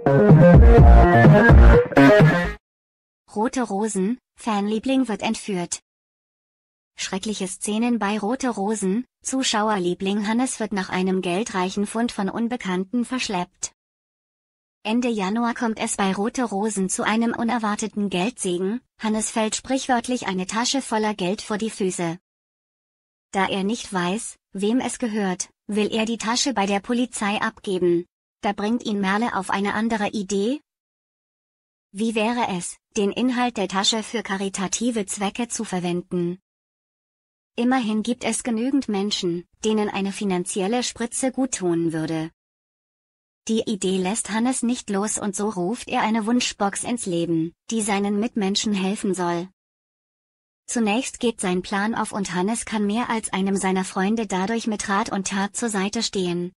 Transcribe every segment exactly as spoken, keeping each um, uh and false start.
Rote Rosen, Fanliebling wird entführt. Schreckliche Szenen bei Rote Rosen, Zuschauerliebling Hannes wird nach einem geldreichen Fund von Unbekannten verschleppt. Ende Januar kommt es bei Rote Rosen zu einem unerwarteten Geldsegen, Hannes fällt sprichwörtlich eine Tasche voller Geld vor die Füße. Da er nicht weiß, wem es gehört, will er die Tasche bei der Polizei abgeben. Da bringt ihn Merle auf eine andere Idee. Wie wäre es, den Inhalt der Tasche für karitative Zwecke zu verwenden? Immerhin gibt es genügend Menschen, denen eine finanzielle Spritze guttun würde. Die Idee lässt Hannes nicht los und so ruft er eine Wunschbox ins Leben, die seinen Mitmenschen helfen soll. Zunächst geht sein Plan auf und Hannes kann mehr als einem seiner Freunde dadurch mit Rat und Tat zur Seite stehen.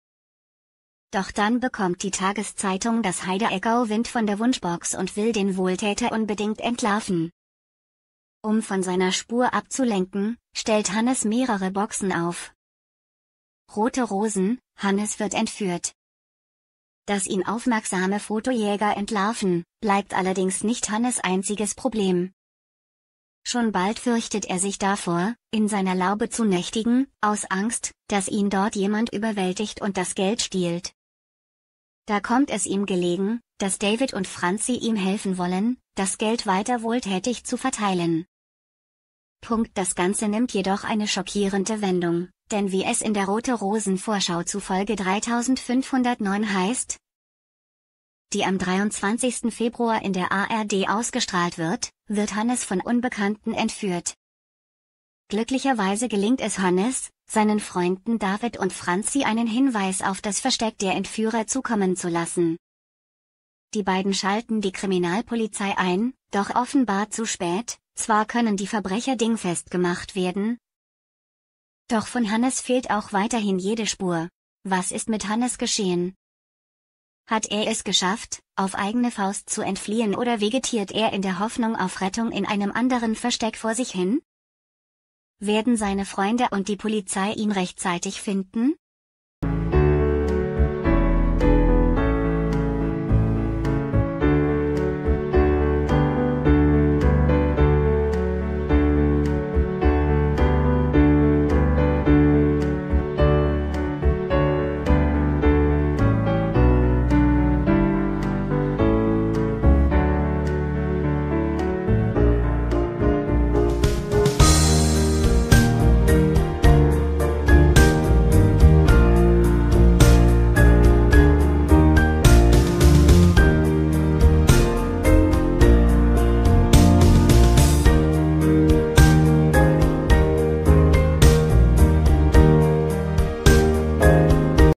Doch dann bekommt die Tageszeitung das Heideecker Wind von der Wunschbox und will den Wohltäter unbedingt entlarven. Um von seiner Spur abzulenken, stellt Hannes mehrere Boxen auf. Rote Rosen, Hannes wird entführt. Dass ihn aufmerksame Fotojäger entlarven, bleibt allerdings nicht Hannes einziges Problem. Schon bald fürchtet er sich davor, in seiner Laube zu nächtigen, aus Angst, dass ihn dort jemand überwältigt und das Geld stiehlt. Da kommt es ihm gelegen, dass David und Franzi ihm helfen wollen, das Geld weiter wohltätig zu verteilen. Punkt. Das Ganze nimmt jedoch eine schockierende Wendung, denn wie es in der Rote Rosen Vorschau zu Folge dreitausendfünfhundertneun heißt, die am dreiundzwanzigsten Februar in der A R D ausgestrahlt wird, wird Hannes von Unbekannten entführt. Glücklicherweise gelingt es Hannes, seinen Freunden David und Franzi einen Hinweis auf das Versteck der Entführer zukommen zu lassen. Die beiden schalten die Kriminalpolizei ein, doch offenbar zu spät. Zwar können die Verbrecher dingfest gemacht werden, doch von Hannes fehlt auch weiterhin jede Spur. Was ist mit Hannes geschehen? Hat er es geschafft, auf eigene Faust zu entfliehen oder vegetiert er in der Hoffnung auf Rettung in einem anderen Versteck vor sich hin? Werden seine Freunde und die Polizei ihn rechtzeitig finden?